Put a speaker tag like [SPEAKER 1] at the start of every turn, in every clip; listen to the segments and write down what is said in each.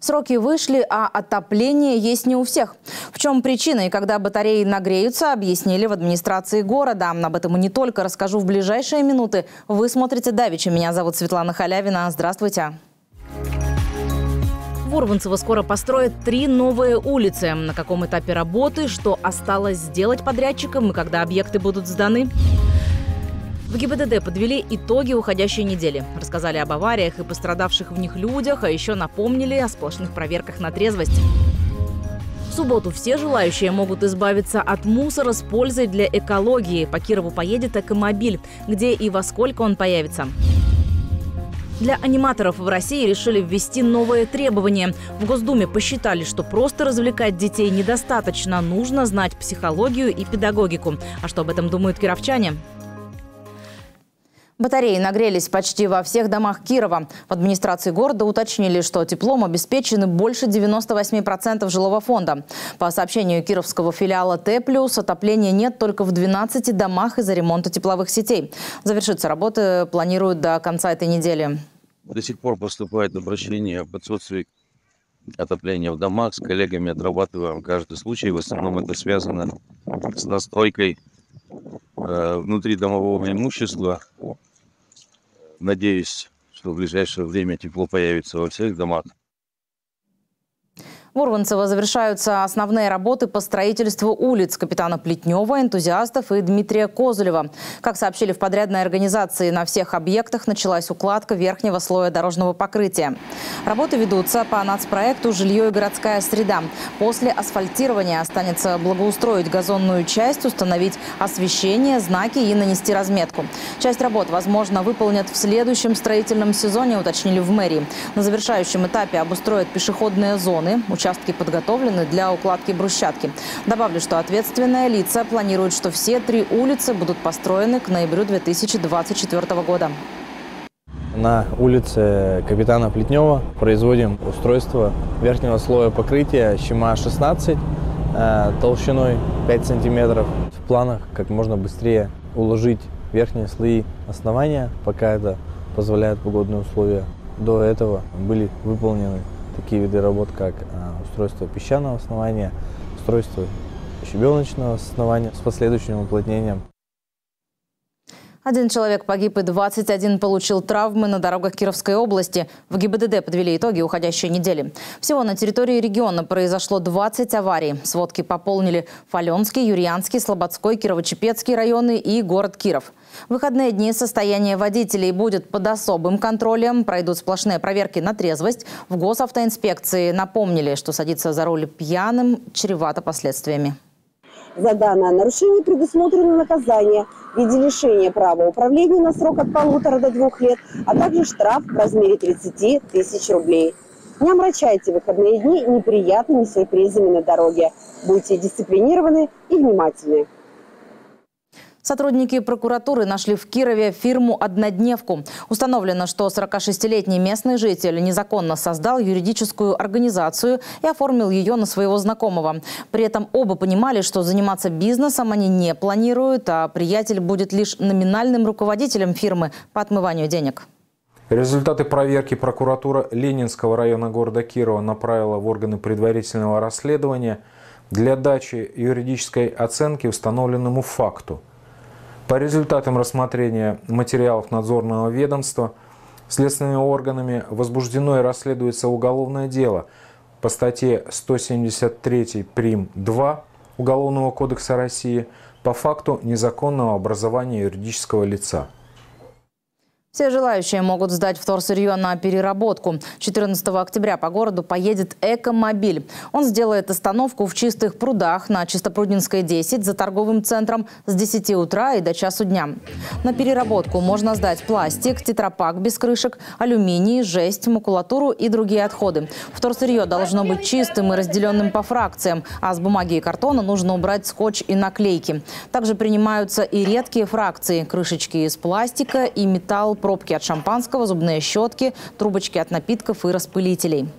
[SPEAKER 1] Сроки вышли, а отопление есть не у всех. В чем причина и когда батареи нагреются, объяснили в администрации города. Об этом и не только расскажу в ближайшие минуты. Вы смотрите «Давича». Меня зовут Светлана Халявина. Здравствуйте. В Урванцево скоро построят 3 новые улицы. На каком этапе работы, что осталось сделать подрядчикам и когда объекты будут сданы? В ГИБДД подвели итоги уходящей недели. Рассказали об авариях и пострадавших в них людях, а еще напомнили о сплошных проверках на трезвость. В субботу все желающие могут избавиться от мусора с пользой для экологии. По Кирову поедет экомобиль. Где и во сколько он появится? Для аниматоров в России решили ввести новые требования. В Госдуме посчитали, что просто развлекать детей недостаточно. Нужно знать психологию и педагогику. А что об этом думают кировчане? Батареи нагрелись почти во всех домах Кирова. В администрации города уточнили, что теплом обеспечены больше 98% жилого фонда. По сообщению кировского филиала Т+, отопления нет только в 12 домах из-за ремонта тепловых сетей. Завершиться работы планируют до конца этой недели.
[SPEAKER 2] До сих пор поступает обращение об отсутствии отопления в домах. С коллегами отрабатываем каждый случай. В основном это связано с настройкой внутридомового имущества. Надеюсь, что в ближайшее время тепло появится во всех домах.
[SPEAKER 1] В Урванцево завершаются основные работы по строительству улиц капитана Плетнева, энтузиастов и Дмитрия Козулева. Как сообщили в подрядной организации, на всех объектах началась укладка верхнего слоя дорожного покрытия. Работы ведутся по нацпроекту «Жилье и городская среда». После асфальтирования останется благоустроить газонную часть, установить освещение, знаки и нанести разметку. Часть работ, возможно, выполнят в следующем строительном сезоне, уточнили в мэрии. На завершающем этапе обустроят пешеходные зоны. Участки подготовлены для укладки брусчатки. Добавлю, что ответственные лица планируют, что все 3 улицы будут построены к ноябрю 2024 года.
[SPEAKER 3] На улице капитана Плетнева производим устройство верхнего слоя покрытия ЩМА-16 толщиной 5 сантиметров. В планах как можно быстрее уложить верхние слои основания, пока это позволяют погодные условия. До этого были выполнены такие виды работ, как устройство песчаного основания, устройство щебеночного основания с последующим уплотнением.
[SPEAKER 1] 1 человек погиб и 21 получил травмы на дорогах Кировской области. В ГИБДД подвели итоги уходящей недели. Всего на территории региона произошло 20 аварий. Сводки пополнили Фаленский, Юрьянский, Слободской, Кирово-Чепецкий районы и город Киров. В выходные дни состояние водителей будет под особым контролем. Пройдут сплошные проверки на трезвость. В госавтоинспекции напомнили, что садиться за руль пьяным чревато последствиями.
[SPEAKER 4] За данное нарушение предусмотрено наказание в виде лишения права управления на срок от 1,5 до 2 лет, а также штраф в размере 30 тысяч рублей. Не омрачайте выходные дни неприятными сюрпризами на дороге. Будьте дисциплинированы и внимательны.
[SPEAKER 1] Сотрудники прокуратуры нашли в Кирове фирму-однодневку. Установлено, что 46-летний местный житель незаконно создал юридическую организацию и оформил ее на своего знакомого. При этом оба понимали, что заниматься бизнесом они не планируют, а приятель будет лишь номинальным руководителем фирмы по отмыванию денег.
[SPEAKER 5] Результаты проверки прокуратура Ленинского района города Кирова направила в органы предварительного расследования для дачи юридической оценки установленному факту. По результатам рассмотрения материалов надзорного ведомства следственными органами возбуждено и расследуется уголовное дело по статье 173 прим. 2 Уголовного кодекса России по факту незаконного образования юридического лица.
[SPEAKER 1] Все желающие могут сдать вторсырье на переработку. 14 октября по городу поедет экомобиль. Он сделает остановку в Чистых прудах на Чистопрудненской 10 за торговым центром с 10 утра и до часу дня. На переработку можно сдать пластик, тетрапак без крышек, алюминий, жесть, макулатуру и другие отходы. Вторсырье должно быть чистым и разделенным по фракциям, а с бумаги и картона нужно убрать скотч и наклейки. Также принимаются и редкие фракции – крышечки из пластика и металл, пробки от шампанского, зубные щетки, трубочки от напитков и распылителей.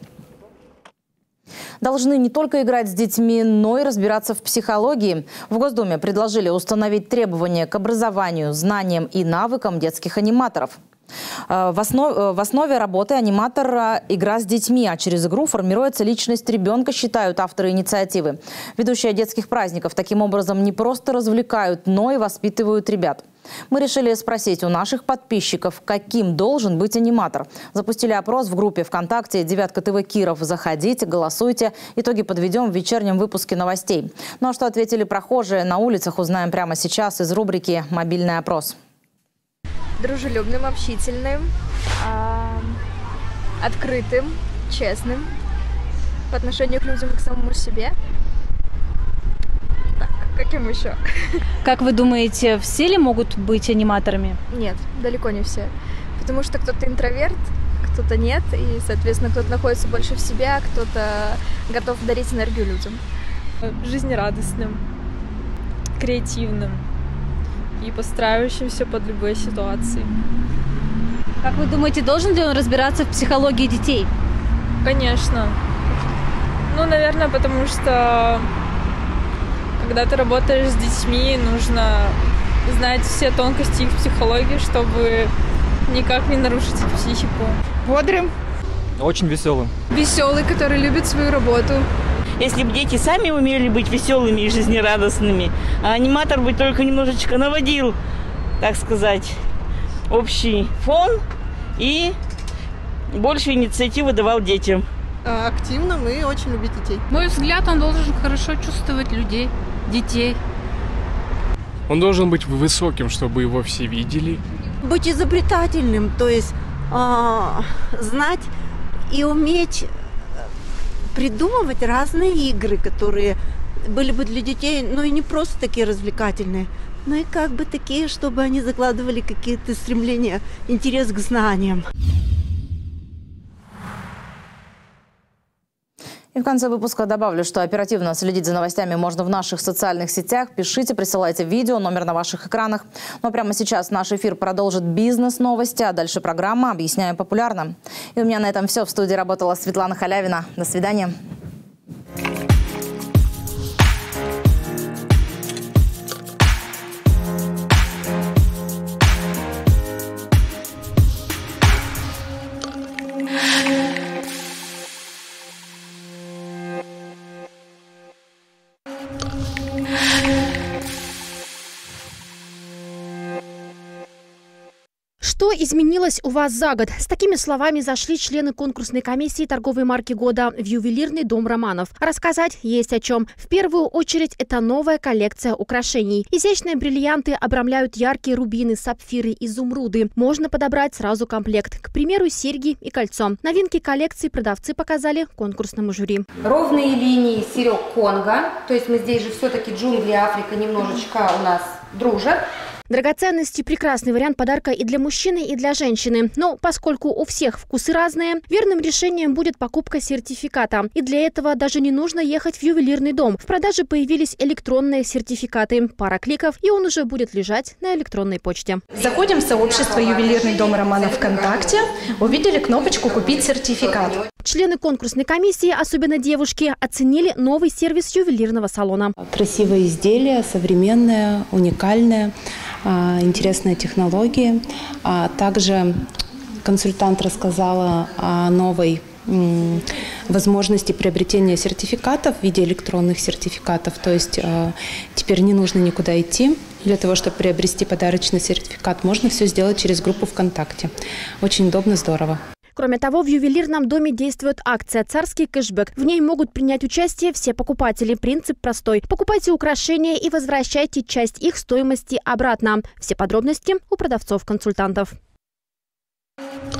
[SPEAKER 1] Должны не только играть с детьми, но и разбираться в психологии. В Госдуме предложили установить требования к образованию, знаниям и навыкам детских аниматоров. В основе работы аниматора игра с детьми, а через игру формируется личность ребенка, считают авторы инициативы. Ведущие детских праздников таким образом не просто развлекают, но и воспитывают ребят. Мы решили спросить у наших подписчиков, каким должен быть аниматор. Запустили опрос в группе ВКонтакте «Девятка ТВ Киров». Заходите, голосуйте. Итоги подведем в вечернем выпуске новостей. Ну а что ответили прохожие на улицах, узнаем прямо сейчас из рубрики «Мобильный опрос».
[SPEAKER 6] Дружелюбным, общительным, открытым, честным по отношению к людям и к самому себе. Так, каким еще?
[SPEAKER 7] Как вы думаете, все ли могут быть аниматорами?
[SPEAKER 6] Нет, далеко не все. Потому что кто-то интроверт, кто-то нет, и, соответственно, кто-то находится больше в себе, а кто-то готов дарить энергию людям.
[SPEAKER 8] Жизнерадостным, креативным и подстраивающимся под любые ситуации.
[SPEAKER 7] Как вы думаете, должен ли он разбираться в психологии детей?
[SPEAKER 8] Конечно. Ну, наверное, потому что когда ты работаешь с детьми, нужно знать все тонкости их психологии, чтобы никак не нарушить их психику.
[SPEAKER 9] Бодрым.
[SPEAKER 10] Очень веселым.
[SPEAKER 8] Веселый, который любит свою работу.
[SPEAKER 9] Если бы дети сами умели быть веселыми и жизнерадостными, а аниматор бы только немножечко наводил, так сказать, общий фон и больше инициативы давал детям.
[SPEAKER 11] Активным и очень любить детей.
[SPEAKER 12] Мой взгляд, он должен хорошо чувствовать людей, детей.
[SPEAKER 13] Он должен быть высоким, чтобы его все видели.
[SPEAKER 14] Быть изобретательным, то есть знать и уметь придумывать разные игры, которые были бы для детей, ну и не просто такие развлекательные, но и как бы такие, чтобы они закладывали какие-то стремления, интерес к знаниям.
[SPEAKER 1] И в конце выпуска добавлю, что оперативно следить за новостями можно в наших социальных сетях. Пишите, присылайте видео, номер на ваших экранах. Но прямо сейчас наш эфир продолжит бизнес-новости, а дальше программа «Объясняем популярно». И у меня на этом все. В студии работала Светлана Халявина. До свидания.
[SPEAKER 15] Что изменилось у вас за год? С такими словами зашли члены конкурсной комиссии торговой марки года в ювелирный дом Романов. Рассказать есть о чем. В первую очередь это новая коллекция украшений. Изящные бриллианты обрамляют яркие рубины, сапфиры, изумруды. Можно подобрать сразу комплект. К примеру, серьги и кольцо. Новинки коллекции продавцы показали конкурсному жюри.
[SPEAKER 16] Ровные линии серег Конго. То есть мы здесь же все-таки джунгли, Африка немножечко у нас дружат.
[SPEAKER 15] Драгоценности – прекрасный вариант подарка и для мужчины, и для женщины. Но поскольку у всех вкусы разные, верным решением будет покупка сертификата. И для этого даже не нужно ехать в ювелирный дом. В продаже появились электронные сертификаты. Пара кликов, и он уже будет лежать на электронной почте.
[SPEAKER 17] Заходим в сообщество «Ювелирный дом Романов» ВКонтакте. Увидели кнопочку «Купить сертификат».
[SPEAKER 15] Члены конкурсной комиссии, особенно девушки, оценили новый сервис ювелирного салона.
[SPEAKER 18] Красивые изделия, современные, уникальные. Интересные технологии. Также консультант рассказала о новой возможности приобретения сертификатов в виде электронных сертификатов. То есть теперь не нужно никуда идти. Для того, чтобы приобрести подарочный сертификат, можно все сделать через группу ВКонтакте. Очень удобно, здорово.
[SPEAKER 15] Кроме того, в ювелирном доме действует акция «Царский кэшбэк». В ней могут принять участие все покупатели. Принцип простой. Покупайте украшения и возвращайте часть их стоимости обратно. Все подробности у продавцов-консультантов.